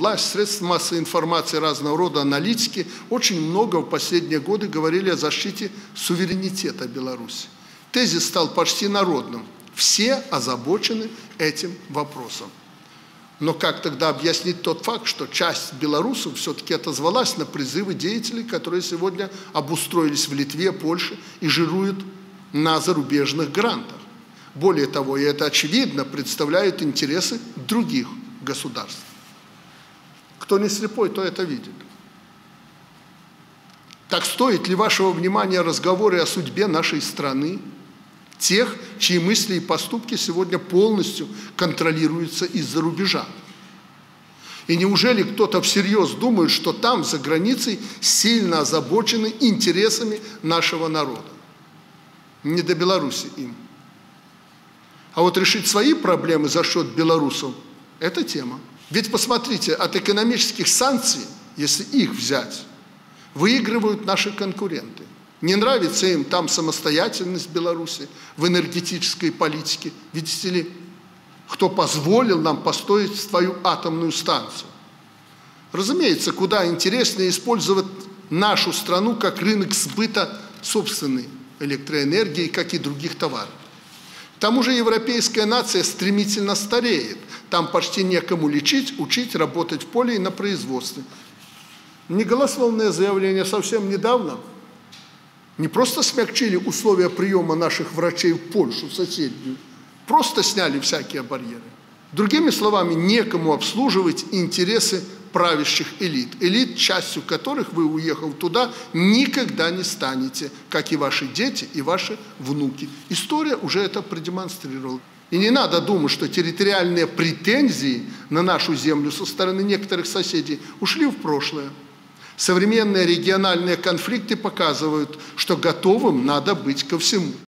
власть, средства массовой информации разного рода, аналитики очень много в последние годы говорили о защите суверенитета Беларуси. Тезис стал почти народным. Все озабочены этим вопросом. Но как тогда объяснить тот факт, что часть белорусов все-таки отозвалась на призывы деятелей, которые сегодня обустроились в Литве, Польше и жируют на зарубежных грантах? Более того, и это очевидно, представляют интересы других государств. Кто не слепой, то это видит. Так стоит ли вашего внимания разговоры о судьбе нашей страны, тех, чьи мысли и поступки сегодня полностью контролируются из-за рубежа? И неужели кто-то всерьез думает, что там, за границей, сильно озабочены интересами нашего народа? Не до Беларуси им. А вот решить свои проблемы за счет белорусов – это тема. Ведь посмотрите, от экономических санкций, если их взять, выигрывают наши конкуренты. Не нравится им там самостоятельность Беларуси в энергетической политике. Видите ли, кто позволил нам построить свою атомную станцию? Разумеется, куда интереснее использовать нашу страну как рынок сбыта собственной электроэнергии, как и других товаров. К тому же европейская нация стремительно стареет. Там почти некому лечить, учить, работать в поле и на производстве. Неголословное заявление совсем недавно. Не просто смягчили условия приема наших врачей в Польшу, в соседнюю, просто сняли всякие барьеры. Другими словами, некому обслуживать интересы правящих элит. Элит, частью которых вы, уехав туда, никогда не станете, как и ваши дети и ваши внуки. История уже это продемонстрировала. И не надо думать, что территориальные претензии на нашу землю со стороны некоторых соседей ушли в прошлое. Современные региональные конфликты показывают, что готовым надо быть ко всему.